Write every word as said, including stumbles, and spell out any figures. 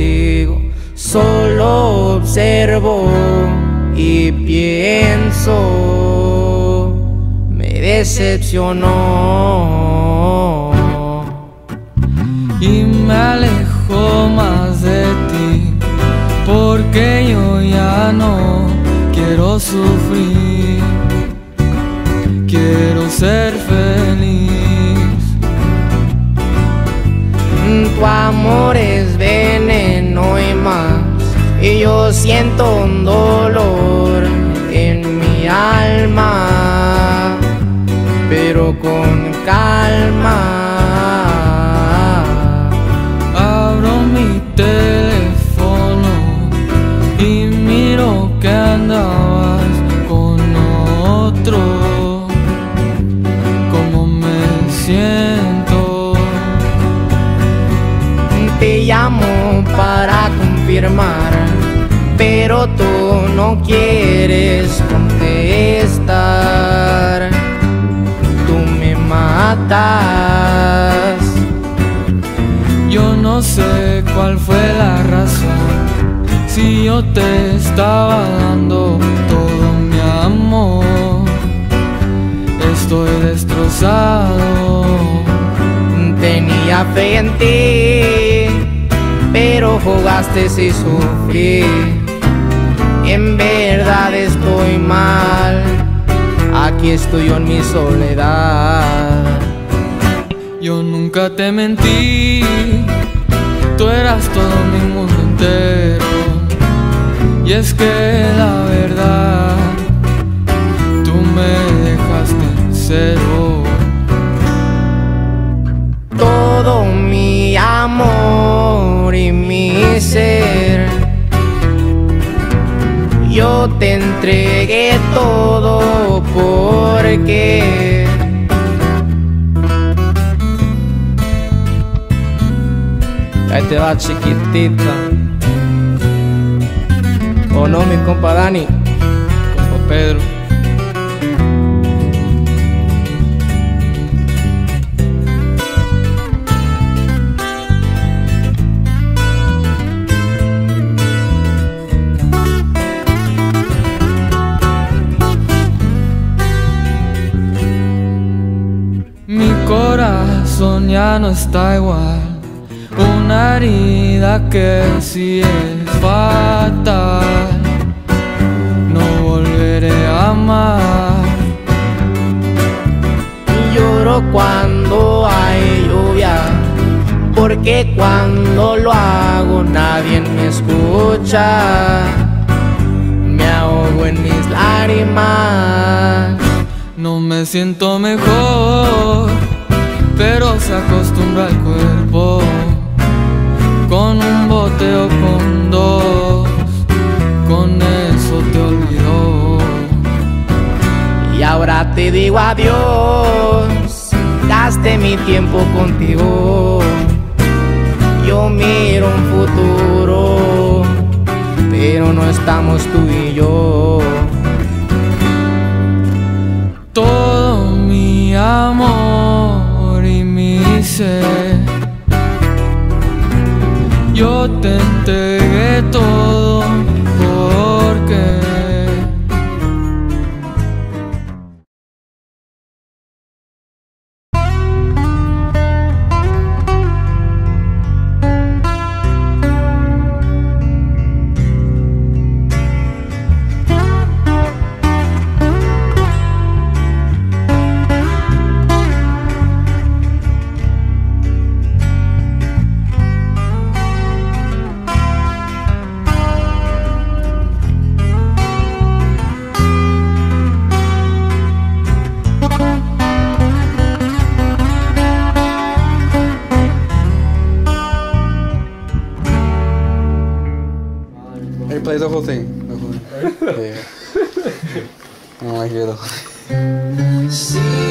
contigo, solo observo y pienso, me decepcionó y me alejo más de ti, porque yo ya no quiero sufrir, quiero ser feliz. Tu amor es veneno y más, y yo siento un dolor en mi alma, pero con calma. Abro mi teléfono y miro que andabas con otro. ¿Cómo me siento? Te llamo para confirmar, pero tú no quieres contestar. Tú me matas. Yo no sé cuál fue la razón, si yo te estaba dando todo mi amor. Estoy destrozado. Tenía fe en ti, pero jugaste y sufrí. En verdad estoy mal, aquí estoy yo en mi soledad. Yo nunca te mentí, tú eras todo mi mundo entero. Y es que la verdad, tú me dejaste en cero. Todo mi amor y mi ser, yo te entregué todo porque ahí te va, chiquitita. ¿O no, mi compa Dani? Compa Pedro. Mi corazón ya no está igual, una herida que sí es fatal. No volveré a amar. Lloro cuando hay lluvia, porque cuando lo hago nadie me escucha. Me ahogo en mis lágrimas. No me siento mejor, pero se acostumbra el cuerpo. Con un bote o con dos, con eso te olvidó. Y ahora te digo adiós, gasté mi tiempo contigo. Yo miro un futuro, pero no estamos tú y yo. Todo mi amor y mi ser, yo te entregué todo porque play the whole thing. The whole thing. Yeah. I don't like to hear the whole thing.